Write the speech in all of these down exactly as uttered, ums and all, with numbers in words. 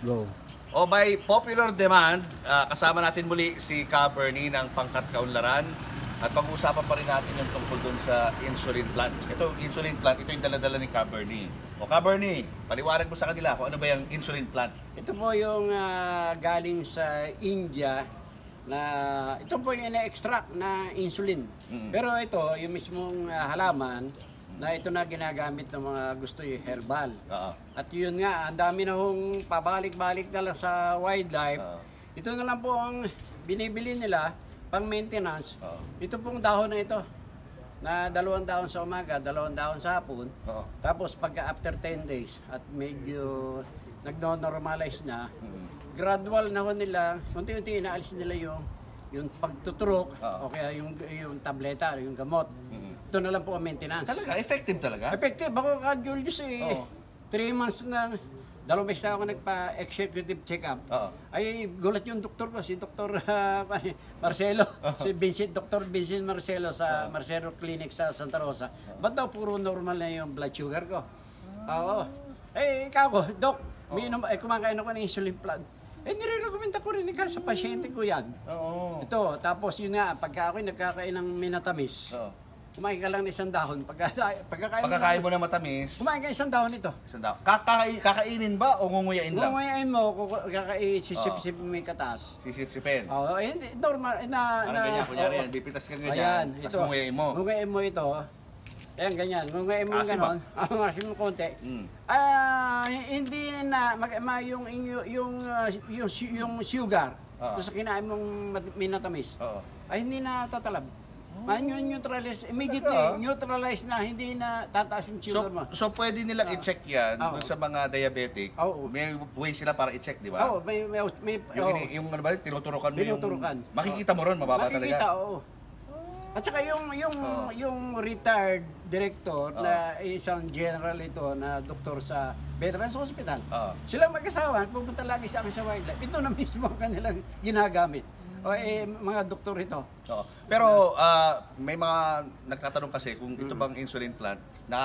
Go. O by popular demand, uh, kasama natin muli si Ka Bernie ng Pangkat Kaunlaran at pag-uusapan pa rin natin yung tungkol dun sa insulin plant. Ito, insulin plant, ito yung daladala ni Ka Bernie. O Ka Bernie, paliwanag mo sa kanila kung ano ba yung insulin plant. Ito po yung uh, galing sa India na ito po yung na-extract na insulin. Mm-hmm. Pero ito, yung mismong uh, halaman na ito na ginagamit ng mga gusto yung herbal. Uh-huh. At yun nga, ang dami na hong pabalik-balik na lang sa wildlife. Uh-huh. Ito na lang po ang binibili nila pang maintenance. Uh-huh. Ito pong dahon na ito na dalawang dahon sa umaga, dalawang dahon sa hapon. Uh-huh. Tapos pagka after ten days at medyo nagno-normalize na, uh-huh, gradual na ho nila, unti-unti inaalis nila yung yung pagtuturok, uh-huh, o kaya yung, yung tableta, yung gamot. Uh-huh. Ito na lang po ang maintenance. Talaga? Effective talaga? Effective. Ako ka, Julius, eh. Oh. Three months na, dalawang beses na ako nagpa-executive check-up. Uh-huh. Ay, gulat yung doktor ko, si Doktor uh, Marcelo. Uh-huh. Si Vincent, Doktor Vincent Marcelo sa uh-huh. Marcelo Clinic sa Santa Rosa. Uh-huh. Ba't daw puro normal na yung blood sugar ko? Oo. Uh-huh. Eh, ikaw ko, Dok, uh-huh, may, eh, kumakain ako ng insulin plant. Eh, nirekomenda ko rin sa pasyente ko yan. Oo. Ito, tapos yun nga, pagka ako'y nagkakain ng minatamis, oo, kumain ka lang ng isang dahon. Pagka, pagkakain, pagkakain mo ng matamis, kumain ka isang dahon ito. Isang dahon. Kakain, kakainin ba o ngunguyain lang? Ngunguyain mo, kakain, sisip-sip mo yung katas. Sisip-sipin? Oo, eh, normal. Na, parang na, ganyan, kunyari yan, bipitas ka ganyan, ayan, tapos ngunguyain mo. Ngunguyain mo ito. Ayan, ganyan. Ngunguyain mo gano'n. Ang asim mo konti. Mm. Ah, hindi na, mag, ma, yung, yung, yung, uh, yung, yung sugar, uh-huh, sa kinain mong minatamis, uh-huh, ay hindi na tatalab. Man-neutralize, immediately, uh-huh, neutralize na, hindi na tataas yung sugar mo. So, so pwede nilang uh-huh i-check yan, uh-huh, sa mga diabetic. Uh-huh. May way sila para i-check, di ba? Oo, uh-huh, may, may, may, yung, uh-huh, yung ano ba, tinuturukan mo tinuturukan. Yung, makikita mo ron, mababa makikita, talaga. Makikita, oo. At saka yung yung uh, yung retired director uh, na isang general ito na doktor sa Veterans Hospital. Uh, Silang mag-asawa, pupunta lagi sa akin sa wildlife. Ito na mismo ang kanilang ginagamit. O eh, mga doktor ito. Uh, pero uh, may mga nagtatanong kasi kung ito bang insulin plant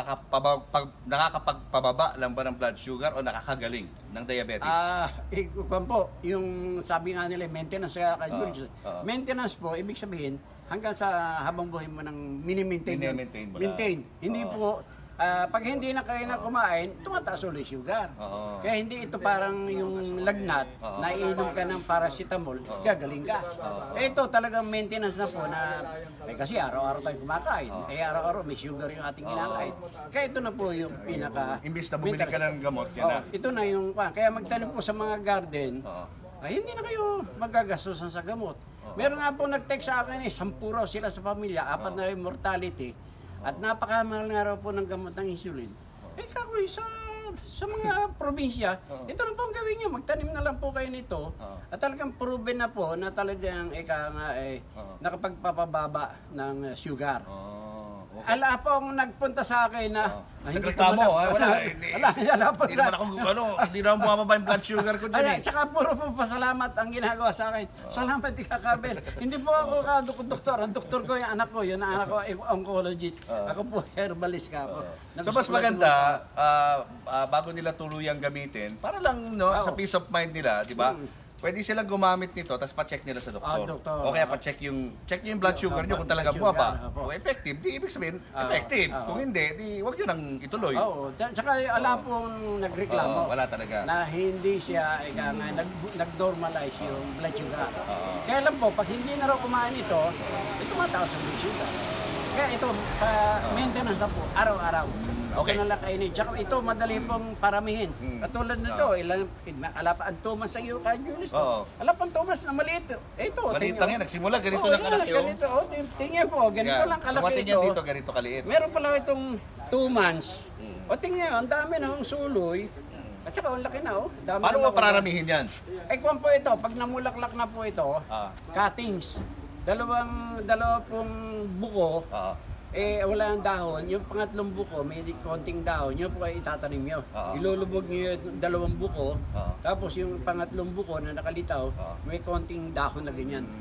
nakakapagpababa lang ba ng blood sugar o nakakagaling ng diabetes? Ah, uh, eh, po, yung sabi nga nila maintenance sa uh, uh, maintenance po, ibig sabihin hanggang sa habang buhay mo nang mini-maintain. Mini-maintain mo maintain. Hindi uh, po, uh, pag hindi na kayo na kumain, tumataas ulit sugar. Uh, Kaya hindi ito parang yung lagnat, uh, na iinom ka ng paracetamol, uh, gagaling ka. Uh, eh, ito talagang maintenance na po na, eh, kasi araw-araw tayo kumakain. Uh, eh, araw-araw may sugar yung ating kinakain. Kaya ito na po yung pinaka... Imbis na bumili ka ng gamot, yan uh, na. Ito na yung... Kaya magtanim po sa mga garden, uh, ay hindi na kayo magagastusan sa gamot. Meron nga po nag-text sa akin eh, sampu raw sila sa pamilya, apat na yung mortality, at napakamahal nga raw po ng gamot ng insulin. Eh kakoy, sa, sa mga probinsya, ito lang po ang gawin nyo, magtanim na lang po kayo nito, at talagang proven na po na talagang ika nga eh, nakapagpapababa ng sugar. Okay. Ala po ang nagpunta sa akin na... Oh. na nagreklamo, ha? Wala. Hindi, wala, wala po hindi naman ako, ano, hindi naman bumababa yung blood sugar ko dyan, eh. Tsaka puro po pasalamat ang ginagawa sa akin. Oh. Salamat, Ika Kabel. Hindi po ako ka-doktor. Ang doktor ko, yung anak ko, yun ang anak ko, oncologist. Oh. Ako po, herbalist ka po. Oh. So, mas maganda, uh, uh, bago nila tuluyang gamitin, para lang, no, oh, sa peace of mind nila, di ba? Hmm. Pwede silang gumamit nito, tapos pa-check nila sa doktor. Ah, doktor. O kaya pa-check yung, check nyo yung blood sugar nyo kung talaga bumaba. Kung effective, di ibig sabihin, effective. Uh, uh, kung hindi, di huwag nyo nang ituloy. Oo. Tsaka ala pong nagreklamo. Uh, wala talaga. Na hindi siya, ika nga, nag, nag-normalize yung blood sugar. Uh, Kaya lang po, pag hindi na raw kumain ito, ito mataas ang blood sugar. Kaya ito, uh, maintenance na po, araw-araw. Okay. Ito na lang kainin. Tsaka ito, madali pong paramihin. Hmm. Katulad nito, uh, ilang, ala pa ang tumas sa iyo, ka Julius. Uh, ala pa ang tumas na maliit. Eh, ito, maliit lang yan, nagsimula, ganito oh, lang kalaki. Ganito, oh, tingnan po, ganito yeah, lang kalaki ito. Dito, ganito kaliit. Meron pala itong two months. Hmm. O tingnan, ang dami na ng suloy. At saka, ang laki na, oh. Dami. Paano mo pararamihin yan? Eh, kung po ito, pag namulaklak na po ito, uh, cuttings. Dalawang, dalawa pong buko. Uh, Eh, wala ang dahon. Yung pangatlong buko, may konting dahon. Yun po ay itatanim nyo. Uh-huh. Ilulubog nyo yung dalawang buko. Uh-huh. Tapos yung pangatlong buko na nakalitaw, uh-huh, may konting dahon na ganyan. Hmm.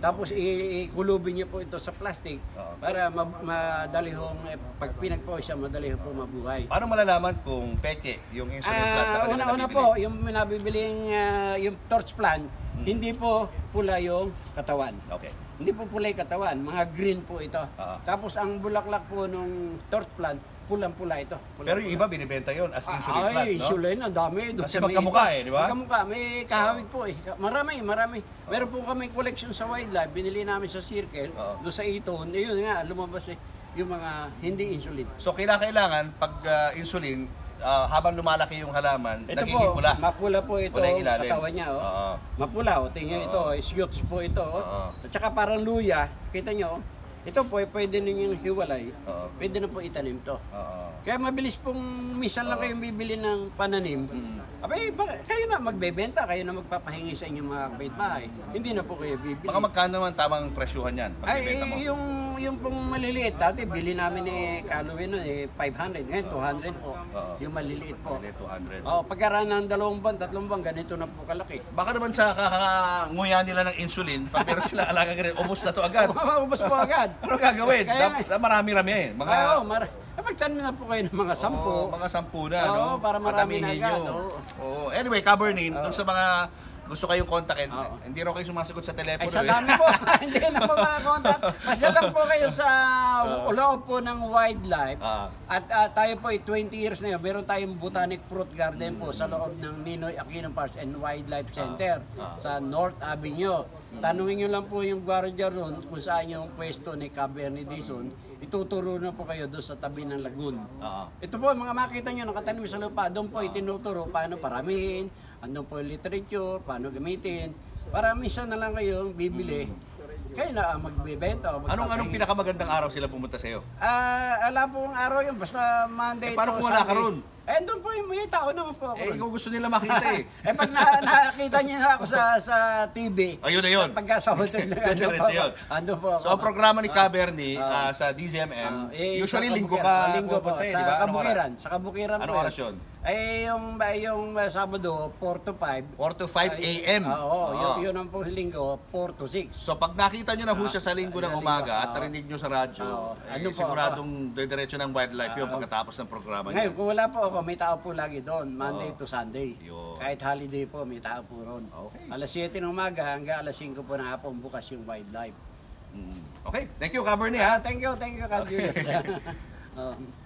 Tapos i- ikulubin niyo po ito sa plastic Oo. para ma- madali hong, eh, pag pinagpo siya, madali ho po mabuhay. Paano malalaman kung peke yung insulin plant na Ah, kanila una-una nabibili? po, yung nabibiling ah, yung torch plant, hindi po pula yung katawan. Okay. Hindi po pula yung katawan, mga green po ito. Oo. Tapos ang bulaklak po nung torch plant, pulang-pula ito. Pero yung iba binibenta yon as insulin Ay, plant, no? insulin, ang dami. Doon Kasi sa may magkamukha iba. eh, di ba? Magkamukha, may kahawig po eh. Marami, marami. Meron po kami collection sa wildlife, binili namin sa Circle, Oo. doon sa Iton. Eh, yun nga, lumabas eh, yung mga hindi insulin. So kailangan pag ah, insulin, ah, habang lumalaki yung halaman, Ito nagiging po, pula. mapula po ito, Pula yung ilalim. katawan niya. Oh. Oo. Mapula, oh. Tingnan Oo. ito, oh. Shoots po ito. Oh. Oo. At saka parang luya, kita nyo, oh. Ito po, eh, pwede ninyong hiwalay. Oo. Pwede na po itanim to. Oo. Kaya mabilis pong minsan lang kayong bibili ng pananim. Mm. Abay, baka- kayo na magbebenta, kayo na magpapahingi sa inyong mga kapitbahay. Hindi na po kayo bibili. Mga magkano naman tamang presyuhan yan pag Ay, bibenta mo? yung yung pong maliliit, dati bili namin eh Callaway nun eh five hundred, ngayon two hundred po. Oo. Yung maliliit po. Bili, two hundred. Oh, pagkaraan ng dalawang buwan, tatlong buwan, ganito na po kalaki. Baka naman sa kakanguya nila ng insulin, pag meron sila alaga ganun, ubos na to agad. Maubos po agad. Ano gagawin? Kaya- Dap- dap- Marami-rami eh. Mga, Ay, oh, mar Napagtanim na po kayo ng mga sampo. Oo, mga sampu na, Oo, no? para marami na Padamihin agad, nyo. oo. Oo. Anyway, Cabernet, dun sa mga gusto kayong kontakin, Oo. hindi raw kayo sumasagot sa telepono. Ay, sa eh. dami po. Hindi na po makakontak. Basta lang po kayo sa loob po ng wildlife. Ah. At ah, tayo po ay twenty years na yun. Meron tayong botanic fruit garden po sa loob ng Ninoy Aquino Parks and Wildlife Center Ah. sa North Avenue. Tanungin nyo lang po yung guardia ron kung saan yung pwesto ni Cabernet Dizon. Ituturo na po kayo doon sa tabi ng lagoon. Oo. Ito po, mga makita nyo, nakatanim sa lupa, doon po itinuturo paano paramihin, andun po yung literature, paano gamitin. Para minsan na lang kayo bibili, kayo na ang magbibenta o Anong anong magpapahingi. pinakamagandang araw sila pumunta sa iyo? Ah, alam po ang araw yun, basta Monday Eh, paano to kung wala ka Sunday. ron? Eh, doon po yung may tao naman po ako. Eh, ron. ikaw gusto nila makita eh. eh, pag na, nakakita niyo na ako sa sa T V, Ayun na yun. pagka sa hotel na andun po Diretso ako. yun. Andun po ako. So, ang programa ni Cabernet Ah. ah, sa D Z M M, Ah, eh, usually sa linggo Kabukiran. ka Linggo po, pupunta eh, sa di ba? Anong Kabukiran. oras? Sa Kabukiran Anong po. oras yun? Eh, yung, yung uh, Sabado, four to five. four to five A M. Ah, Oo, Oo. yun, yun ang po linggo, four to six. So pag nakita nyo na ho siya sa linggo ng Sa umaga at linggo, oo. narinig nyo sa radyo, Oo. eh, Ano po, siguradong diretso ng wildlife yun pagkatapos ng programa Ngayon, niya. kung wala po ako, may tao po lagi doon, Monday Oo. to Sunday. Yun. Kahit holiday po, may tao po ron. Okay. Alas siyete ng umaga hanggang alas singko po ng hapon bukas yung wildlife. Mm. Okay, thank you Cabernet Ah, ha. thank you, thank you, Ka Julius. Oh.